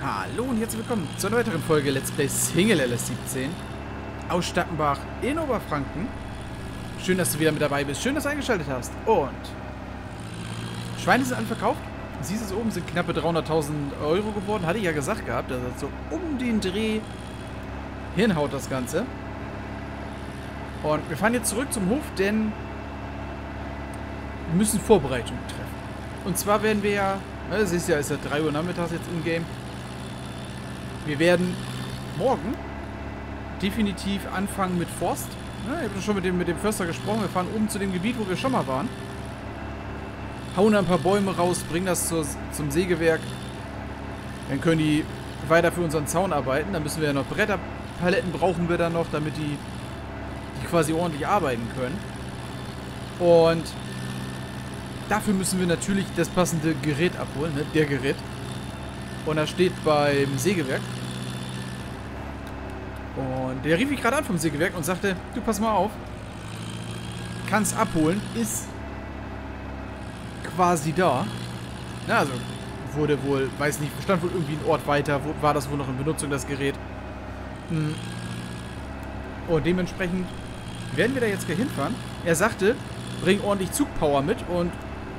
Hallo und herzlich willkommen zu einer weiteren Folge Let's Play Single LS17 aus Stappenbach in Oberfranken. Schön, dass du wieder mit dabei bist. Schön, dass du eingeschaltet hast. Und Schweine sind alle verkauft. Du siehst es oben, sind knappe 300.000 Euro geworden. Hatte ich ja gesagt gehabt, dass das so um den Dreh hinhaut das Ganze. Und wir fahren jetzt zurück zum Hof, denn wir müssen Vorbereitungen treffen. Und zwar werden wir ja, siehst du ja, ist ja 3 Uhr nachmittags jetzt im Game. Wir werden morgen definitiv anfangen mit Forst. Ja, ich habe schon mit dem Förster gesprochen. Wir fahren oben zu dem Gebiet, wo wir schon mal waren. Hauen ein paar Bäume raus, bringen das zum Sägewerk. Dann können die weiter für unseren Zaun arbeiten. Dann müssen wir ja noch Bretterpaletten brauchen wir dann noch, damit die quasi ordentlich arbeiten können. Und dafür müssen wir natürlich das passende Gerät abholen, ne? Der Gerät. Und das steht beim Sägewerk. Und der rief mich gerade an vom Sägewerk und sagte, du pass mal auf, kannst abholen, ist quasi da. Na, also wurde wohl, weiß nicht, stand wohl irgendwie ein Ort weiter, war das wohl noch in Benutzung, das Gerät. Und dementsprechend werden wir da jetzt gleich hinfahren. Er sagte, bring ordentlich Zugpower mit und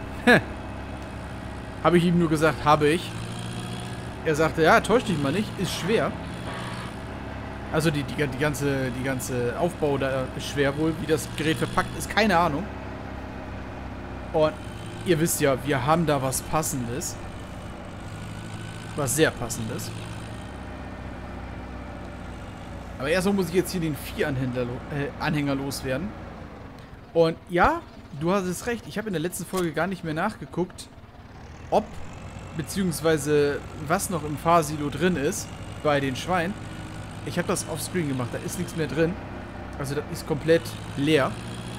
habe ich ihm nur gesagt, habe ich. Er sagte, ja, täusch dich mal nicht, ist schwer. Also die ganze Aufbau da ist schwer wohl, wie das Gerät verpackt ist, keine Ahnung. Und ihr wisst ja, wir haben da was Passendes. Was sehr Passendes. Aber erstmal muss ich jetzt hier den Viehanhänger loswerden. Und ja, du hast es recht, ich habe in der letzten Folge gar nicht mehr nachgeguckt, ob beziehungsweise was noch im Fahrsilo drin ist bei den Schweinen. Ich habe das offscreen gemacht, da ist nichts mehr drin. Also das ist komplett leer.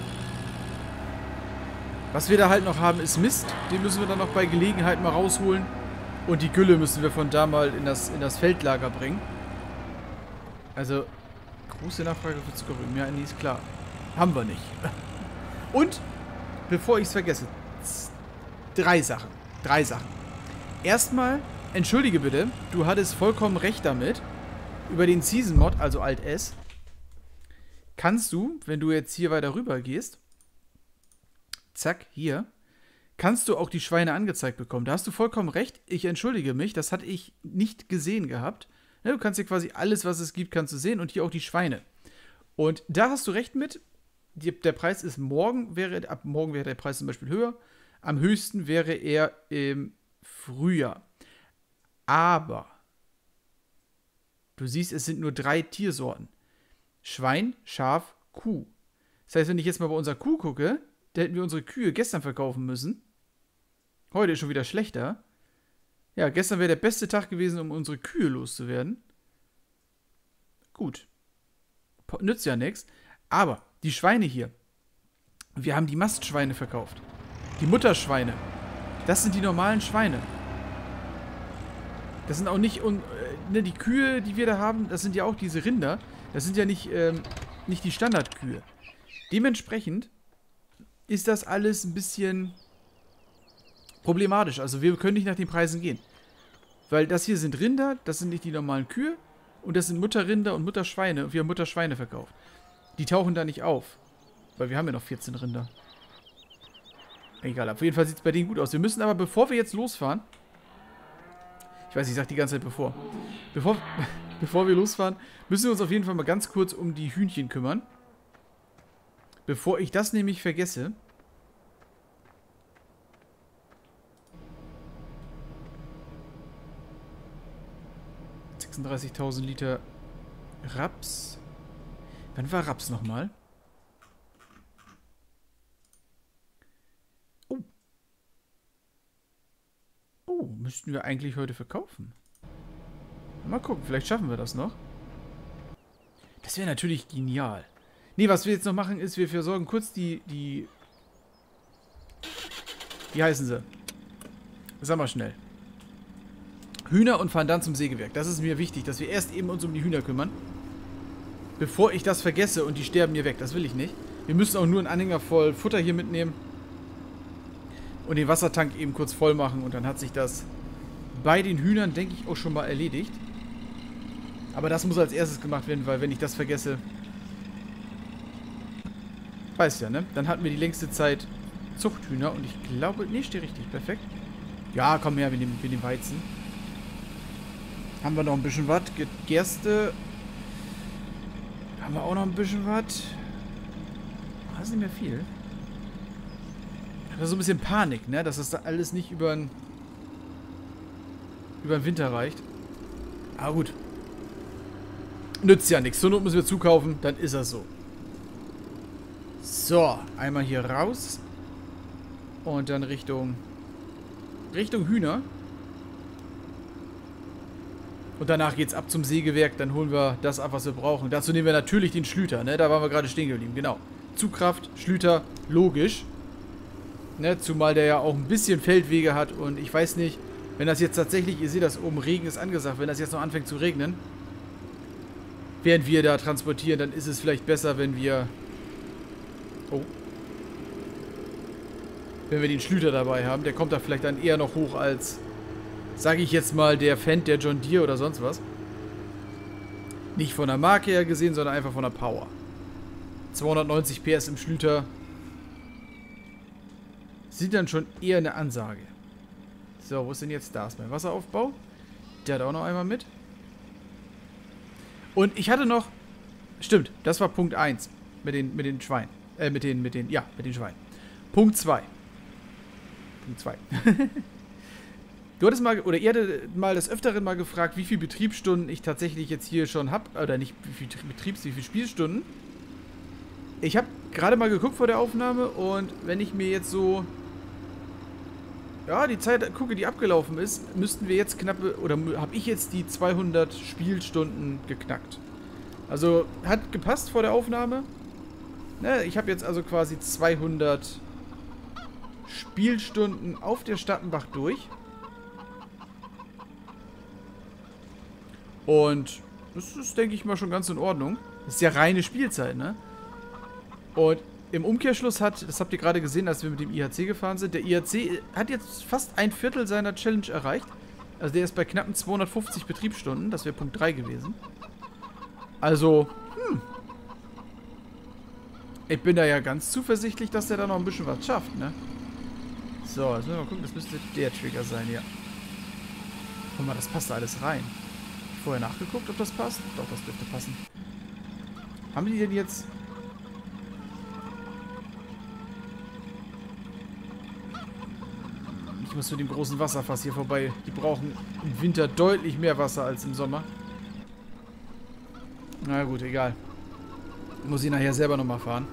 Was wir da halt noch haben, ist Mist. Den müssen wir dann noch bei Gelegenheit mal rausholen. Und die Gülle müssen wir von da mal in das Feldlager bringen. Also, große Nachfrage für Zuckerrüben. Ja, nee, ist klar. Haben wir nicht. Und, bevor ich es vergesse, drei Sachen. Erstmal, entschuldige bitte, du hattest vollkommen recht damit. Über den Season Mod, also Alt S, kannst du, wenn du jetzt hier weiter rüber gehst, zack, hier, kannst du auch die Schweine angezeigt bekommen. Da hast du vollkommen recht. Ich entschuldige mich, das hatte ich nicht gesehen gehabt. Ja, du kannst hier quasi alles, was es gibt, kannst du sehen und hier auch die Schweine. Und da hast du recht mit. Der Preis ist ab morgen wäre der Preis zum Beispiel höher. Am höchsten wäre er im Frühjahr. Aber du siehst, es sind nur 3 Tiersorten. Schwein, Schaf, Kuh. Das heißt, wenn ich jetzt mal bei unserer Kuh gucke, da hätten wir unsere Kühe gestern verkaufen müssen. Heute ist schon wieder schlechter. Ja, gestern wäre der beste Tag gewesen, um unsere Kühe loszuwerden. Gut. Nützt ja nichts. Aber die Schweine hier. Wir haben die Mastschweine verkauft. Die Mutterschweine. Das sind die normalen Schweine. Das sind auch nicht... die Kühe, die wir da haben, das sind ja auch diese Rinder. Das sind ja nicht die Standardkühe. Dementsprechend ist das alles ein bisschen problematisch. Also wir können nicht nach den Preisen gehen. Weil das hier sind Rinder, das sind nicht die normalen Kühe. Und das sind Mutterrinder und Mutterschweine. Und wir haben Mutterschweine verkauft. Die tauchen da nicht auf. Weil wir haben ja noch 14 Rinder. Egal, auf jeden Fall sieht es bei denen gut aus. Wir müssen aber, bevor wir jetzt losfahren... Ich weiß, ich sage die ganze Zeit bevor. Bevor wir losfahren, müssen wir uns auf jeden Fall mal ganz kurz um die Hühnchen kümmern. Bevor ich das nämlich vergesse. ...36.000 Liter Raps. Wann war Raps nochmal? Oh, müssten wir eigentlich heute verkaufen. Mal gucken, vielleicht schaffen wir das noch. Das wäre natürlich genial. Nee, was wir jetzt noch machen ist, wir versorgen kurz die... Wie heißen sie? Sag mal schnell. Hühner und fahren dann zum Sägewerk. Das ist mir wichtig, dass wir erst eben uns um die Hühner kümmern. Bevor ich das vergesse und die sterben mir weg. Das will ich nicht. Wir müssen auch nur einen Anhänger voll Futter hier mitnehmen. Und den Wassertank eben kurz voll machen und dann hat sich das bei den Hühnern, denke ich, auch schon mal erledigt. Aber das muss als erstes gemacht werden, weil wenn ich das vergesse... Weißt ja, ne? Dann hatten wir die längste Zeit Zuchthühner und ich glaube... Ne, steht richtig. Perfekt. Ja, komm her, wir nehmen Weizen. Haben wir noch ein bisschen was? Gerste. Haben wir auch noch ein bisschen was? Das ist nicht mehr viel. Aber so ein bisschen Panik, ne? Dass das da alles nicht über den Winter reicht. Aber gut. Nützt ja nichts. Zur Not müssen wir zukaufen, dann ist das so. So, einmal hier raus. Und dann Richtung Hühner. Und danach geht's ab zum Sägewerk, dann holen wir das ab, was wir brauchen. Dazu nehmen wir natürlich den Schlüter, ne? Da waren wir gerade stehen geblieben, genau. Zugkraft, Schlüter, logisch. Ne? Zumal der ja auch ein bisschen Feldwege hat und ich weiß nicht, wenn das jetzt tatsächlich, ihr seht das oben, Regen ist angesagt, wenn das jetzt noch anfängt zu regnen, während wir da transportieren, dann ist es vielleicht besser, wenn wir... Oh. Wenn wir den Schlüter dabei haben. Der kommt da vielleicht dann eher noch hoch als... Sage ich jetzt mal, der Fendt, der John Deere oder sonst was. Nicht von der Marke her gesehen, sondern einfach von der Power. 290 PS im Schlüter. Sind dann schon eher eine Ansage. So, wo ist denn jetzt da? Ist mein Wasseraufbau. Der hat auch noch einmal mit. Und ich hatte noch... Stimmt, das war Punkt 1. Mit den Schweinen. Mit den Schweinen. Punkt 2. Punkt 2. Du hattest mal, oder ihr hattet mal des Öfteren mal gefragt, wie viele Betriebsstunden ich tatsächlich jetzt hier schon habe. Oder nicht, wie viele Spielstunden. Ich habe gerade mal geguckt vor der Aufnahme und wenn ich mir jetzt so... Ja, die Zeit gucke, die abgelaufen ist, müssten wir jetzt knappe... Oder habe ich jetzt die 200 Spielstunden geknackt. Also, hat gepasst vor der Aufnahme. Ne, ich habe jetzt also quasi 200 Spielstunden auf der Stappenbach durch. Und das ist, denke ich mal, schon ganz in Ordnung. Das ist ja reine Spielzeit, ne? Und im Umkehrschluss das habt ihr gerade gesehen, als wir mit dem IHC gefahren sind, der IHC hat jetzt fast ein Viertel seiner Challenge erreicht. Also der ist bei knappen 250 Betriebsstunden. Das wäre Punkt 3 gewesen. Also, ich bin da ja ganz zuversichtlich, dass der da noch ein bisschen was schafft, ne? So, jetzt müssen wir mal gucken, das müsste der Trigger sein, ja. Guck mal, das passt da alles rein. Vorher nachgeguckt, ob das passt? Doch, das dürfte passen. Haben die denn jetzt... Ich muss mit dem großen Wasserfass hier vorbei. Die brauchen im Winter deutlich mehr Wasser als im Sommer. Na gut, egal. Muss ich nachher selber nochmal fahren.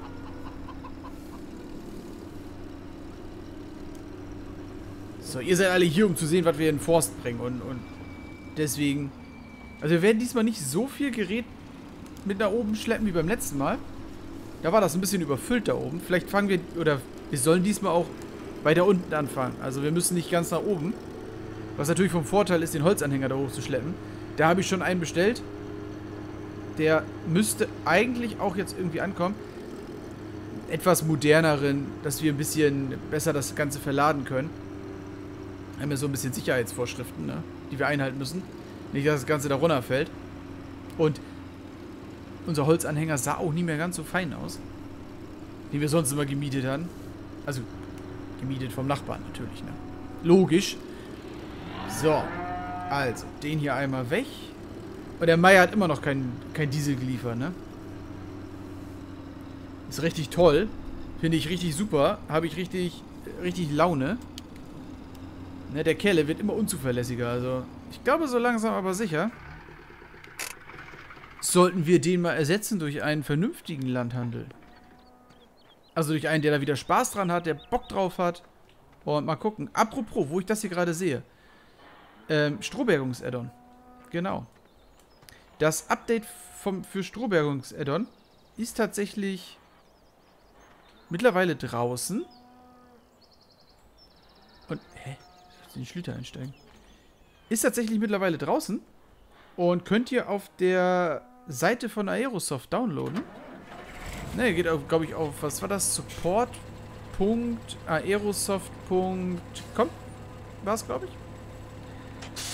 So, ihr seid alle hier, um zu sehen, was wir in den Forst bringen. Und deswegen... Also wir werden diesmal nicht so viel Gerät mit nach oben schleppen wie beim letzten Mal. Da war das ein bisschen überfüllt da oben. Vielleicht fangen wir... Oder wir sollen diesmal auch weiter unten anfangen. Also wir müssen nicht ganz nach oben. Was natürlich vom Vorteil ist, den Holzanhänger da hochzuschleppen. Da habe ich schon einen bestellt. Der müsste eigentlich auch jetzt irgendwie ankommen. Etwas moderneren, dass wir ein bisschen besser das Ganze verladen können. Haben wir so ein bisschen Sicherheitsvorschriften, ne, die wir einhalten müssen. Nicht, dass das Ganze da runterfällt. Und unser Holzanhänger sah auch nie mehr ganz so fein aus. Den wir sonst immer gemietet haben. Also, gemietet vom Nachbarn natürlich, ne. Logisch. So. Also, den hier einmal weg. Und der Meier hat immer noch kein Diesel geliefert, ne? Ist richtig toll. Finde ich richtig super. Habe ich richtig Laune. Ne, der Kerle wird immer unzuverlässiger. Also, ich glaube, so langsam aber sicher sollten wir den mal ersetzen durch einen vernünftigen Landhandel. Also durch einen, der da wieder Spaß dran hat, der Bock drauf hat. Und mal gucken. Apropos, wo ich das hier gerade sehe. Strohbergungs-Add-on. Genau. Das Update für Strohbergungs-Add-on ist tatsächlich mittlerweile draußen. Und, hä? Ich muss in den Schlüter einsteigen. Ist tatsächlich mittlerweile draußen. Und könnt ihr auf der Seite von Aerosoft downloaden. Ne, geht auf, glaube ich, auf, was war das? Support.aerosoft.com war es, glaube ich.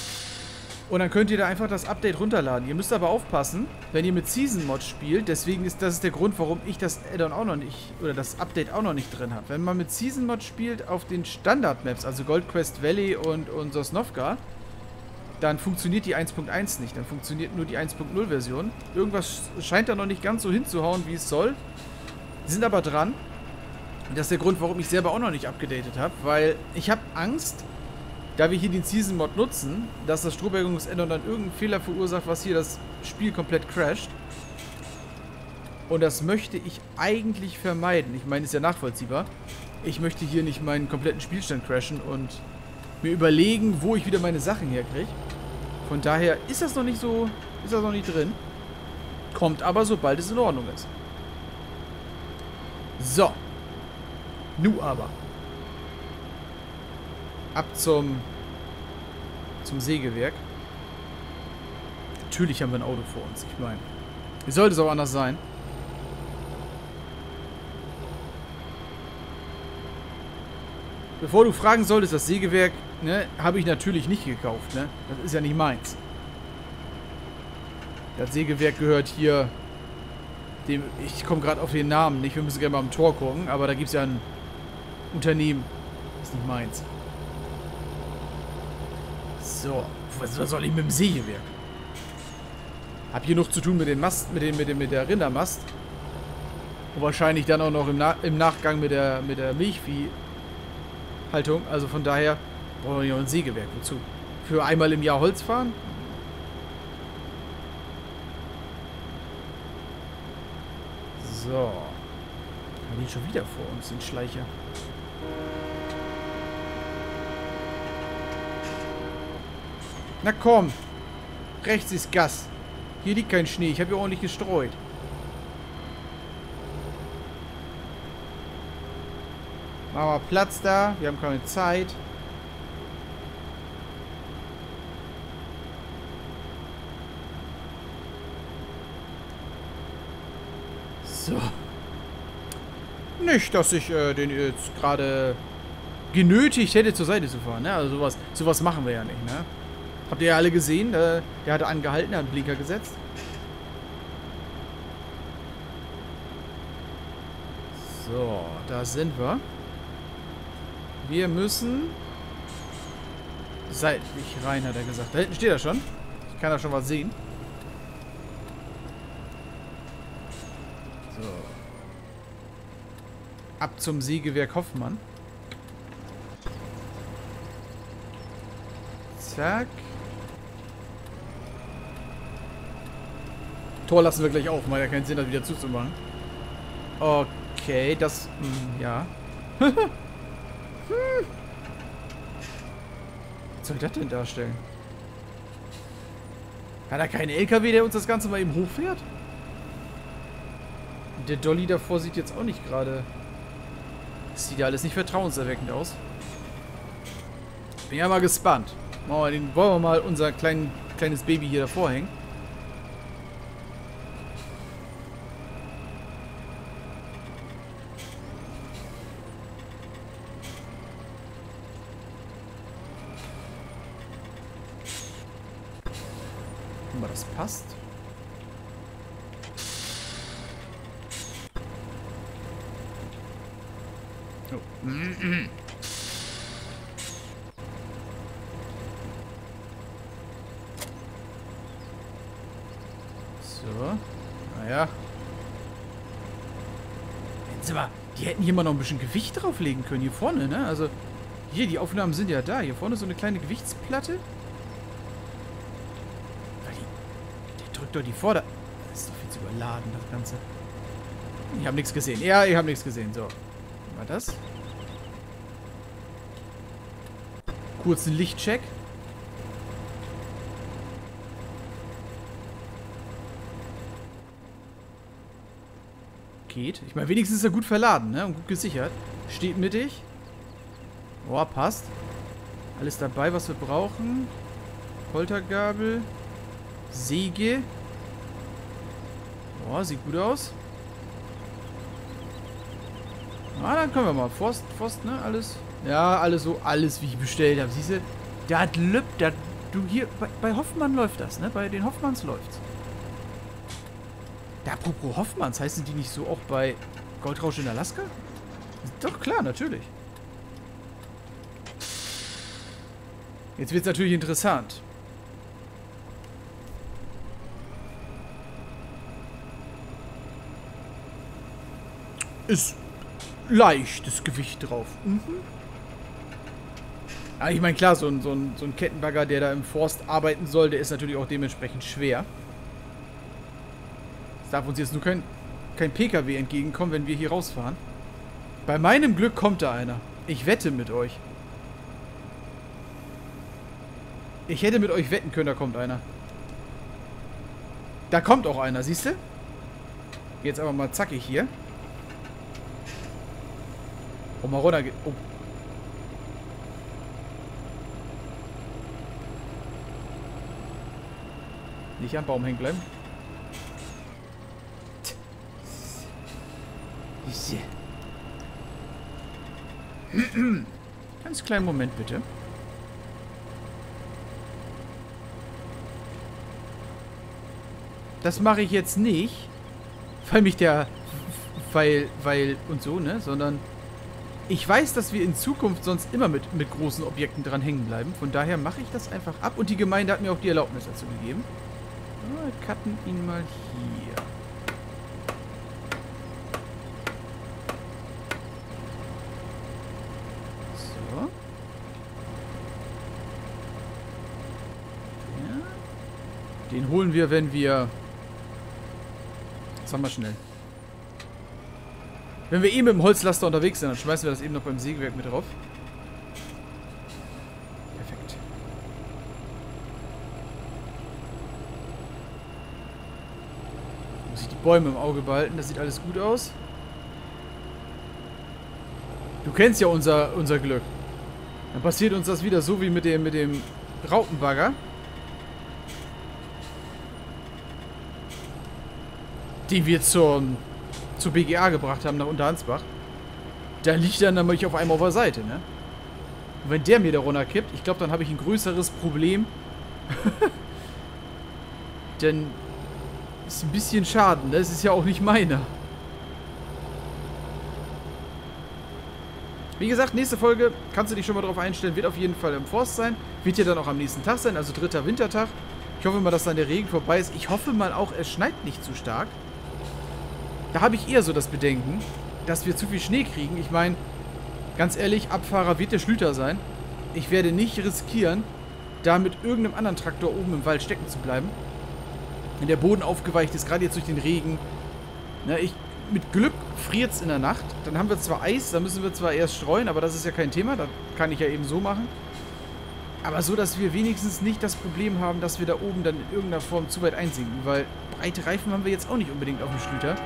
Und dann könnt ihr da einfach das Update runterladen. Ihr müsst aber aufpassen, wenn ihr mit Season Mod spielt, deswegen ist das der Grund, warum ich das Add-on auch noch nicht, oder das Update auch noch nicht drin habe. Wenn man mit Season Mod spielt auf den Standard-Maps, also Gold Quest Valley und Sosnovka, dann funktioniert die 1.1 nicht. Dann funktioniert nur die 1.0-Version. Irgendwas scheint da noch nicht ganz so hinzuhauen, wie es soll. Die sind aber dran. Und das ist der Grund, warum ich selber auch noch nicht abgedatet habe, weil ich habe Angst, da wir hier den Season Mod nutzen, dass das Strohbergungs-Add-on dann irgendeinen Fehler verursacht, was hier das Spiel komplett crasht. Und das möchte ich eigentlich vermeiden. Ich meine, ist ja nachvollziehbar. Ich möchte hier nicht meinen kompletten Spielstand crashen und mir überlegen, wo ich wieder meine Sachen herkriege. Von daher ist das noch nicht so, ist das noch nicht drin. Kommt aber, sobald es in Ordnung ist. So. Nu aber. Ab zum Sägewerk. Natürlich haben wir ein Auto vor uns. Ich meine, wie sollte es auch anders sein? Bevor du fragen solltest, das Sägewerk, ne, habe ich natürlich nicht gekauft, ne? Das ist ja nicht meins. Das Sägewerk gehört hier dem, ich komme gerade auf den Namen nicht, wir müssen gerne mal am Tor gucken, aber da gibt es ja ein Unternehmen. Das ist nicht meins. So, was soll ich mit dem Sägewerk? Hab hier noch zu tun mit den Mast, mit der Rindermast. Und wahrscheinlich dann auch noch im Nachgang mit der Milchviehhaltung. Also von daher brauchen wir noch ein Sägewerk. Wozu? Für einmal im Jahr Holz fahren? So. Haben die schon wieder vor uns, den Schleicher. Na komm. Rechts ist Gas. Hier liegt kein Schnee. Ich habe hier ordentlich gestreut. Machen wir Platz da. Wir haben keine Zeit. So. Nicht, dass ich den jetzt gerade genötigt hätte, zur Seite zu fahren. Ne? Also sowas machen wir ja nicht. Ne? Habt ihr ja alle gesehen? Der hatte angehalten, der hat einen Blinker gesetzt. So, da sind wir. Wir müssen seitlich rein, hat er gesagt. Da hinten steht er schon. Ich kann da schon was sehen. So. Ab zum Sägewerk Hoffmann. Zack. Tor lassen wir gleich auf. Macht ja keinen Sinn, das wieder zuzumachen. Okay, das... ja. Was soll das denn darstellen? Hat er keinen LKW, der uns das Ganze mal eben hochfährt? Der Dolly davor sieht jetzt auch nicht gerade... Das sieht ja alles nicht vertrauenserweckend aus. Bin ja mal gespannt. Wollen wir mal unser kleines Baby hier davor hängen. Guck mal, das passt. Oh. So. Naja. Die hätten hier mal noch ein bisschen Gewicht drauflegen können. Hier vorne, ne? Also, hier, die Aufnahmen sind ja da. Hier vorne so eine kleine Gewichtsplatte. Der drückt doch die Vorder... Das ist doch viel zu überladen, das Ganze. Ich habe nichts gesehen. Ja, ich habe nichts gesehen. So. War das? Kurzen Lichtcheck. Geht. Ich meine, wenigstens ist er gut verladen, ne? Und gut gesichert. Steht mittig. Boah, passt. Alles dabei, was wir brauchen. Poltergabel. Säge. Boah, sieht gut aus. Ah, dann können wir mal. Forst, ne? Alles. Ja, alles so, alles wie ich bestellt habe. Siehst du? Das Du, hier, bei Hoffmann läuft das, ne? Bei den Hoffmanns läuft's. Ja, apropos Hoffmanns, heißen die nicht so auch bei Goldrausch in Alaska? Doch, klar, natürlich. Jetzt wird's natürlich interessant. Ist leichtes Gewicht drauf. Mhm. Aber ich meine, klar, so ein Kettenbagger, der da im Forst arbeiten soll, der ist natürlich auch dementsprechend schwer. Es darf uns jetzt nur kein PKW entgegenkommen, wenn wir hier rausfahren. Bei meinem Glück kommt da einer. Ich wette mit euch. Ich hätte mit euch wetten können, da kommt einer. Da kommt auch einer, siehst du? Jetzt aber mal zackig hier. Oh, mal runter geht. Oh. Nicht am Baum hängen bleiben. Ganz kleinen Moment bitte. Das mache ich jetzt nicht, weil mich der... Weil und so, ne? Sondern ich weiß, dass wir in Zukunft sonst immer mit großen Objekten dran hängen bleiben. Von daher mache ich das einfach ab. Und die Gemeinde hat mir auch die Erlaubnis dazu gegeben. Wir cutten ihn mal hier. So. Ja. Den holen wir, wenn wir... Das haben wir schnell. Wenn wir mit dem Holzlaster unterwegs sind, dann schmeißen wir das eben noch beim Sägewerk mit drauf. Perfekt. Muss ich die Bäume im Auge behalten, das sieht alles gut aus. Du kennst ja unser Glück. Dann passiert uns das wieder so wie mit dem Raupenbagger. Den wir zur BGA gebracht haben nach Unterhansbach. Da liegt er nämlich auf einmal auf der Seite, ne? Und wenn der mir da runterkippt, ich glaube, dann habe ich ein größeres Problem. Denn ist ein bisschen Schaden, ne? Das ist ja auch nicht meiner. Wie gesagt, nächste Folge, kannst du dich schon mal drauf einstellen, wird auf jeden Fall im Forst sein. Wird ja dann auch am nächsten Tag sein, also 3. Wintertag. Ich hoffe mal, dass dann der Regen vorbei ist. Ich hoffe mal auch, es schneit nicht zu stark. Da habe ich eher so das Bedenken, dass wir zu viel Schnee kriegen. Ich meine, ganz ehrlich, Abfahrer wird der Schlüter sein. Ich werde nicht riskieren, da mit irgendeinem anderen Traktor oben im Wald stecken zu bleiben. Wenn der Boden aufgeweicht ist, gerade jetzt durch den Regen. Na, mit Glück friert es in der Nacht. Dann haben wir zwar Eis, da müssen wir zwar erst streuen, aber das ist ja kein Thema. Das kann ich ja eben so machen. Aber so, dass wir wenigstens nicht das Problem haben, dass wir da oben dann in irgendeiner Form zu weit einsinken. Weil breite Reifen haben wir jetzt auch nicht unbedingt auf dem Schlüter.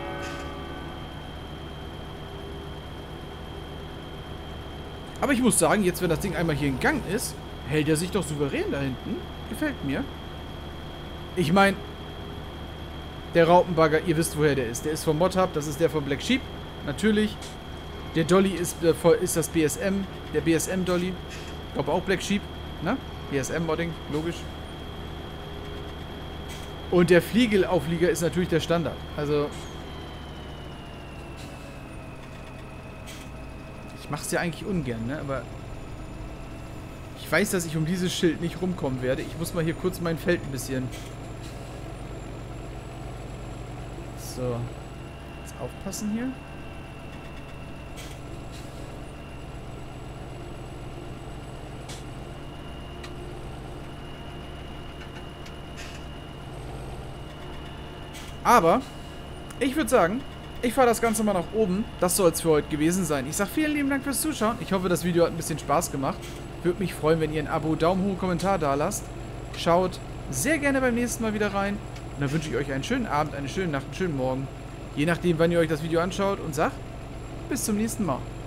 Aber ich muss sagen, jetzt wenn das Ding einmal hier in Gang ist, hält er sich doch souverän da hinten. Gefällt mir. Ich meine, der Raupenbagger, ihr wisst woher der ist. Der ist vom Mod-Hub, das ist der von Black Sheep. Natürlich. Der Dolly ist das BSM, der BSM-Dolly. Ich glaube auch Black Sheep, ne? BSM-Modding, logisch. Und der Fliegelauflieger ist natürlich der Standard. Also... Ich mache es ja eigentlich ungern, ne? Aber ich weiß, dass ich um dieses Schild nicht rumkommen werde. Ich muss mal hier kurz mein Feld ein bisschen... So. Jetzt aufpassen hier. Aber ich würde sagen, ich fahre das Ganze mal nach oben. Das soll es für heute gewesen sein. Ich sage vielen lieben Dank fürs Zuschauen. Ich hoffe, das Video hat ein bisschen Spaß gemacht. Würde mich freuen, wenn ihr ein Abo, Daumen hoch, Kommentar da lasst. Schaut sehr gerne beim nächsten Mal wieder rein. Und dann wünsche ich euch einen schönen Abend, eine schöne Nacht, einen schönen Morgen. Je nachdem, wann ihr euch das Video anschaut und sagt, bis zum nächsten Mal.